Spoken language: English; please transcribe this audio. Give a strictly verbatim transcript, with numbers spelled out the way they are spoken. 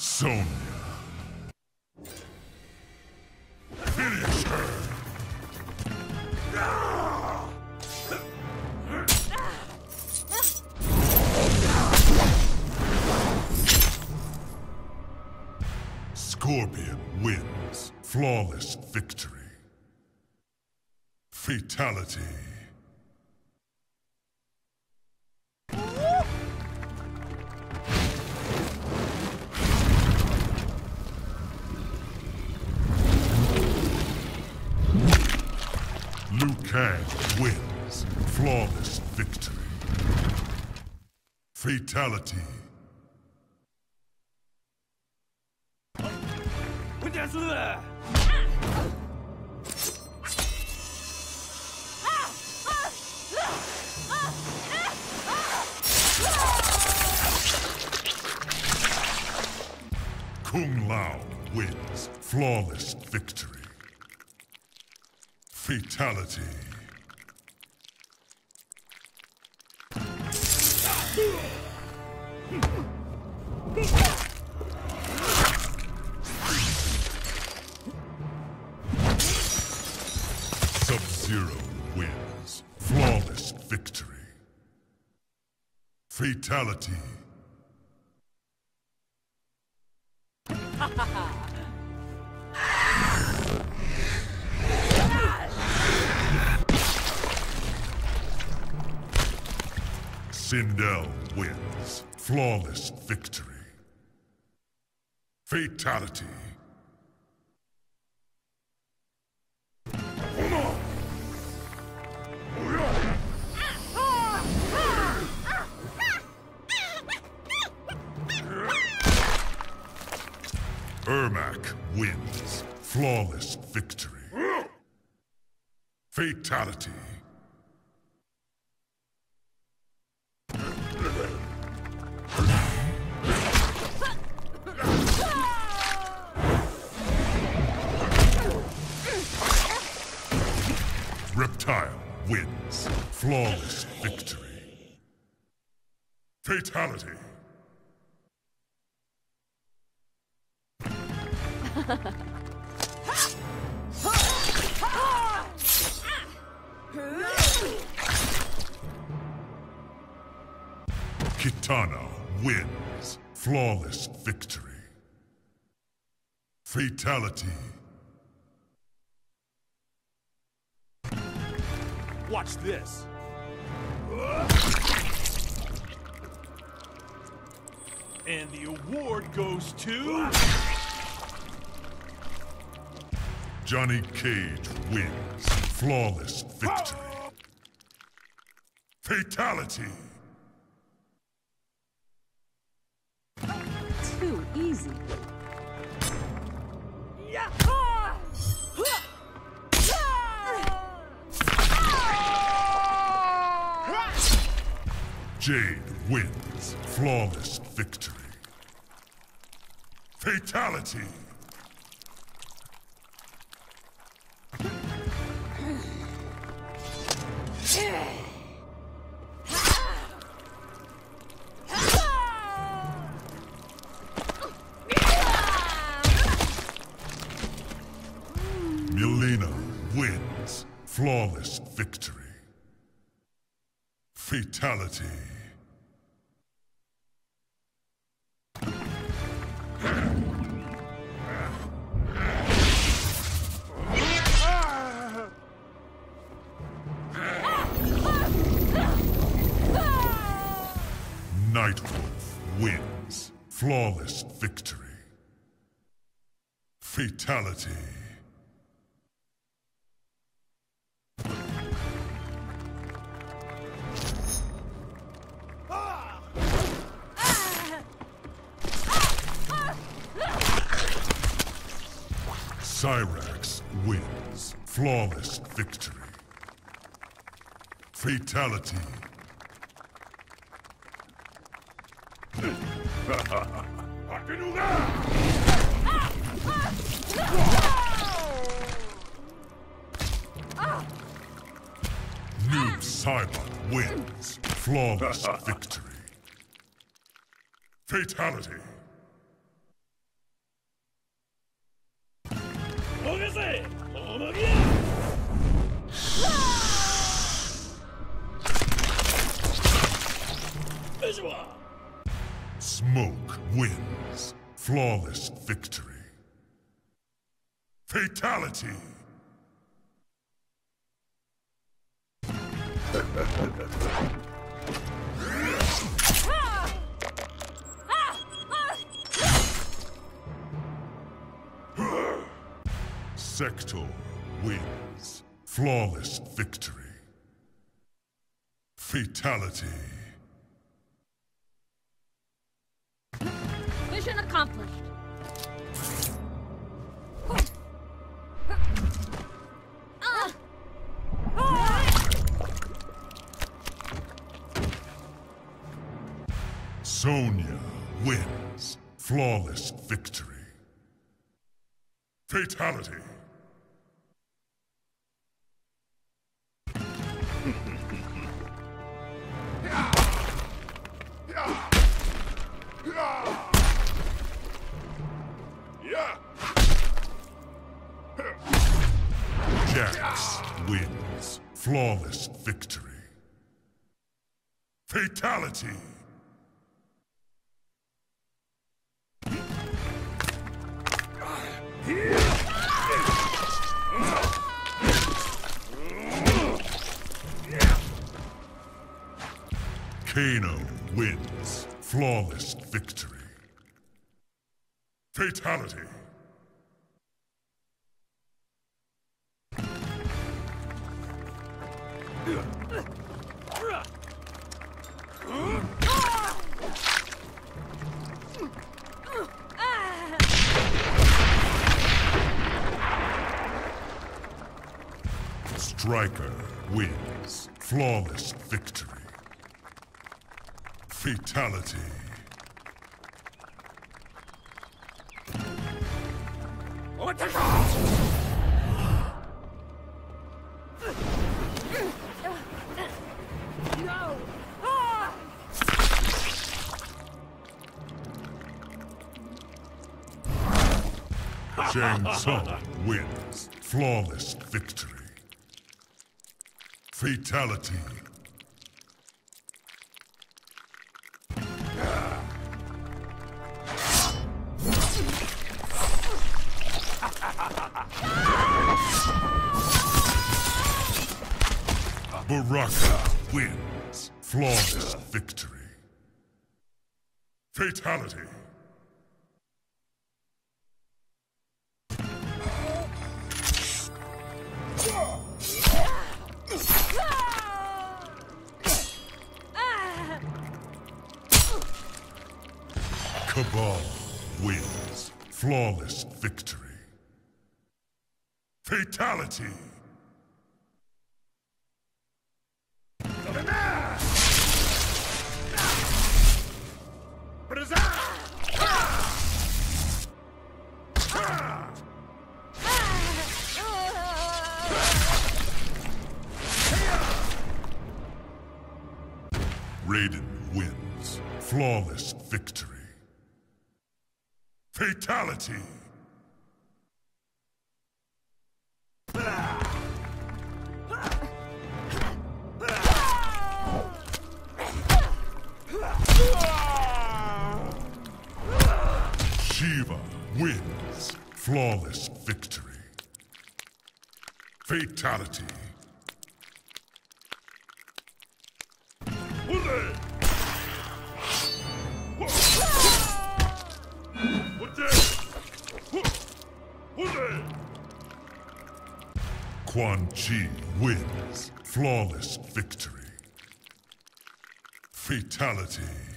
Sonya. Finish her. Scorpion wins. Flawless victory. Fatality. Liu Kang wins. Flawless victory. Fatality. Kung Lao wins. Flawless victory. Fatality. Sub-Zero wins. Flawless victory. Fatality. Sindel wins. Flawless victory. Fatality. Ermac wins. Flawless victory. Fatality. Reptile wins. Flawless victory. Fatality. Kitana wins. Flawless victory. Fatality. Watch this. And the award goes to... Johnny Cage wins. Flawless victory. Fatality. Too easy. Jade wins. Flawless victory. Fatality. Mileena wins. Flawless victory. Fatality. Nightwolf wins. Flawless victory. Fatality. Cyrax wins. Flawless victory. Fatality. Noob Saibot wins. Flawless victory. Fatality. wins. Flawless victory. Fatality! Sector wins. Flawless victory. Fatality. Mission accomplished. Sonya wins. Flawless victory. Fatality. Jax wins. Flawless victory. Fatality. Kano wins. Flawless victory. Fatality. Striker wins. Flawless victory. Fatality. No! Shang Tsung wins. Flawless victory. Fatality. Baraka wins. Flawless victory. Fatality. Cabal wins. Flawless victory. Fatality. Raiden wins. Flawless victory. Fatality! Shiva wins. Flawless victory. Fatality. Quan Chi wins. Flawless victory. Fatality.